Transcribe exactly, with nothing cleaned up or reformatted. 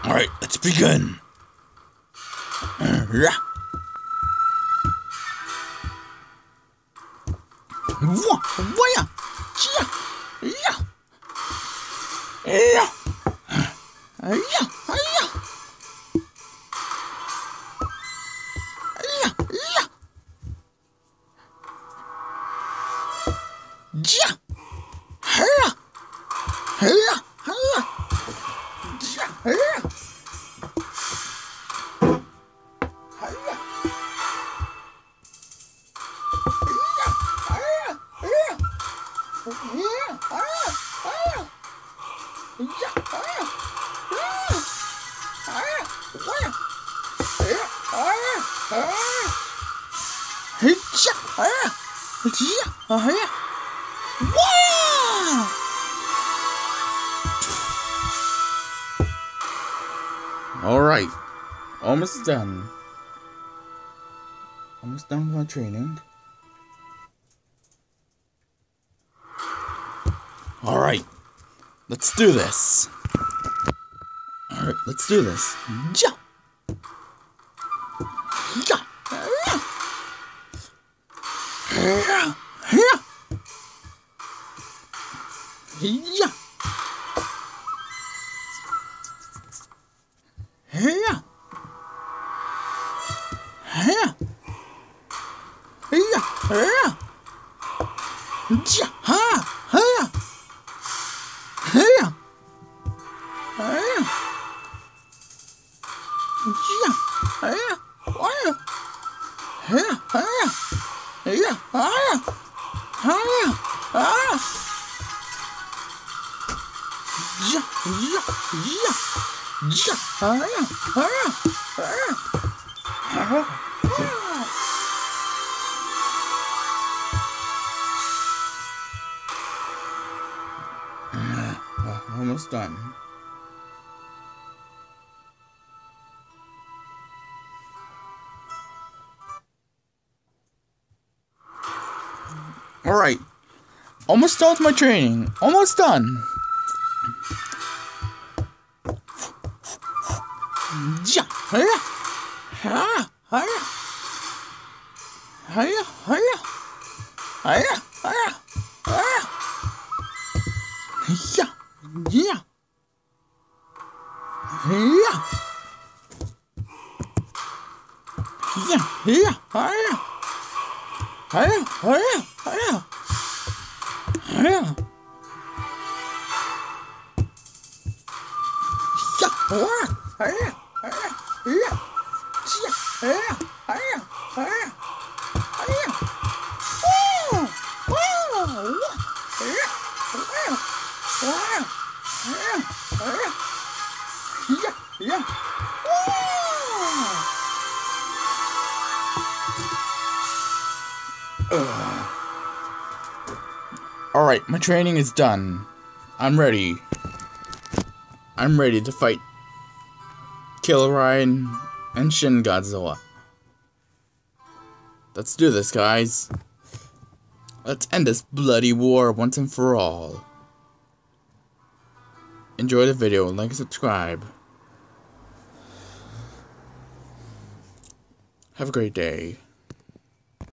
Alright, let's begin. Yeah. Wah, wah, yeah, yeah, yeah, yeah, yeah, yeah, yeah, yeah, yeah, yeah, yeah, yeah. All right, almost done. Almost done with my training. All right, let's do this. All right, let's do this. Ja. Ja. Yeah. Yeah. Yeah. Yeah. Yeah. Yeah. Yeah. Ja. Ha. Ha. Yeah. Yeah. Yeah. Yeah. Wow. Yeah. Yeah. Yeah. Ah. Ah. Ah. Yeah. Yeah. Yeah. Yeah. Ah. Ah. Ah. Ah. Almost done. Alright. Almost done with my training. Almost done. Yeah. Yeah. Yeah. Yeah. Yeah. Yeah. Yeah. Yeah. Yeah. Yeah. Yeah. Yeah. Yeah. Yeah. Hiya, hiya, hiya, hiya. Yeah, what? Hiya, hiya, hiya. Yeah, hiya, hiya, hiya, hiya. Oh, oh, hiya, hiya, hiya, hiya, hiya. Yeah, yeah. Oh. Alright, my training is done. I'm ready. I'm ready to fight Killerine and Shin Godzilla. Let's do this, guys. Let's end this bloody war once and for all. Enjoy the video, like and subscribe. Have a great day.